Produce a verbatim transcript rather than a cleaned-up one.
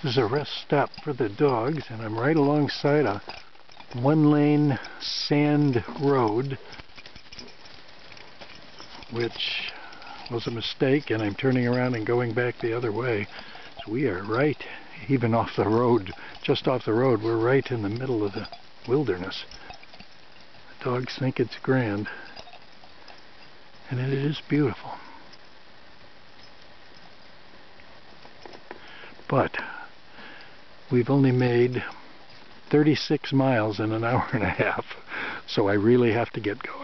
This is a rest stop for the dogs, and I'm right alongside a one-lane sand road, which was a mistake, and I'm turning around and going back the other way. So we are right, even off the road, just off the road, we're right in the middle of the wilderness. The dogs think it's grand, and it is beautiful. But we've only made thirty-six miles in an hour and a half, so I really have to get going.